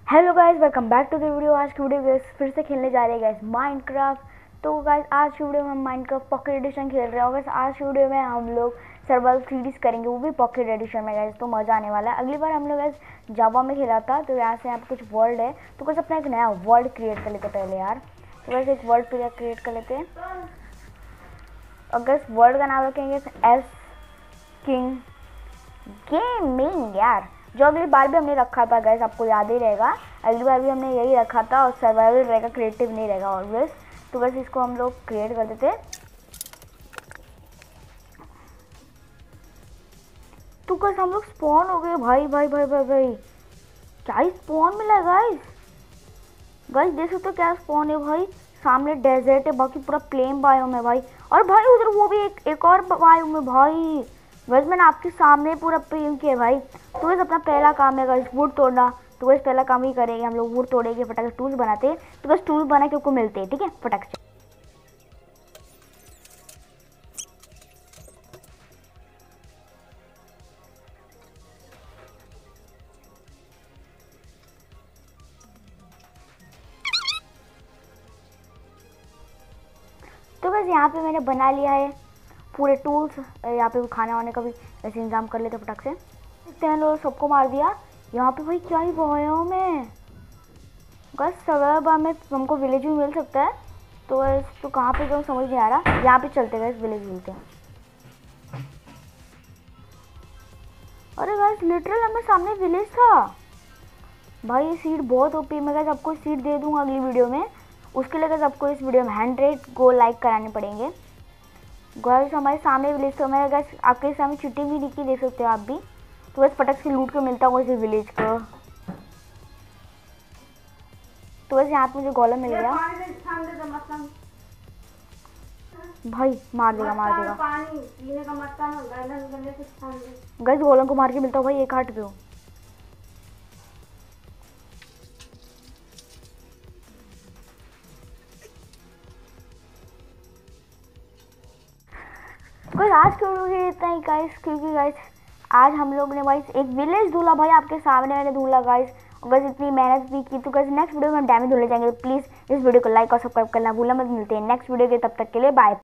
Hello guys, welcome back to the video. आज की video guys फिर से खेलने जा रहे हैं गाइस माइनक्राफ्ट। तो गाइस आज की वीडियो में हम माइनक्राफ्ट पॉकेट एडिशन खेल रहे हैं। गाइस आज की वीडियो में हम लोग सर्वाइवल सीरीज करेंगे, वो भी पॉकेट एडिशन में गाइस। तो मज़ा आने वाला है। अगली बार हम लोग गाइस जावा में खेला था, तो यहाँ से यहाँ पे कुछ वर्ल्ड है, तो गाइस अपना एक नया वर्ल्ड क्रिएट कर लेते पहले यार। तो गाइस एक वर्ल्ड क्रिएट कर लेते हैं और गाइस वर्ल्ड का नाम रखेंगे एस किंग गेमिंग यार। जो अगली बार भी हमने रखा था गाइस, आपको याद ही रहेगा, अगली बार भी हमने यही रखा था और सर्वाइवल रहेगा, क्रिएटिव नहीं रहेगा ऑलवेज। तो बस इसको हम लोग क्रिएट कर देते। तो बस हम लोग स्पॉन हो गए भाई भाई भाई भाई भाई। क्या ही स्पॉन मिला गाइस। गाइस देख सकते हो क्या स्पॉन है भाई। सामने डेजर्ट है, बाकी पूरा प्लेन बायोम है भाई। और भाई उधर वो भी एक और बायोम है भाई। बस मैंने आपके सामने पूरा प्लेन किया भाई। तो बस अपना पहला काम है गाइस वुड तोड़ना। तो बस पहला काम ही करेंगे हम लोग, वुड तोड़ेंगे, फटाक से टूल्स बनाते हैं। तो बस टूल्स बना के आपको मिलते हैं, ठीक है, फटाक से। तो बस यहाँ पे मैंने बना लिया है पूरे टूल्स। यहाँ पे खाना वाने का भी ऐसे इंतजाम कर लेते फटाक से। मैंने लोग सबको मार दिया। यहाँ पे भाई क्या ही बायोम है। बस सवेरा में हमको विलेज भी मिल सकता है। तो बस तो कहाँ पे जाऊँ समझ नहीं आ रहा। यहाँ पे चलते गए, विलेज मिलते हैं। अरे गाइस लिटरल हमें सामने विलेज था भाई। ये सीड बहुत ओपी। मैं गाइस आपको सीड दे दूंगा अगली वीडियो में। उसके लिए गाइस आपको इस वीडियो में 100 को लाइक कराने पड़ेंगे। गाइस हमारे सामने विलेज तो मैं गाइस आपके सामने चीटिंग भी नहीं की, देख सकते हो आप भी। तो बस फटक से लूट के मिलता हूँ इस विलेज को। तो बस यहाँ पे मुझे गोलम मिल गया भाई। मार देगा गाइस। गोलम को मार के मिलता हूँ भाई, एक हार्ट पे हो। गाइस आज के वीडियो इतना ही गाइस, क्योंकि गाइस आज हम लोग ने गाइस एक विलेज धुला भाई, आपके सामने मैंने धुला गाइस। गाइस इतनी मेहनत भी की। तो गाइस नेक्स्ट वीडियो में हम डैमेज धुले जाएंगे। तो प्लीज़ इस वीडियो को लाइक और सब्सक्राइब करना भूलना मत। मिलते हैं नेक्स्ट वीडियो के, तब तक के लिए बाय।